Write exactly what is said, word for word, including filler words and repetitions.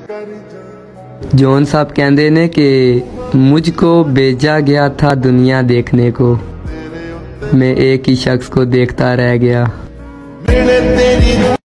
John साहब कहते ने कि मुझको भेजा गया था दुनिया देखने को, मैं एक ही शख्स को देखता रह गया।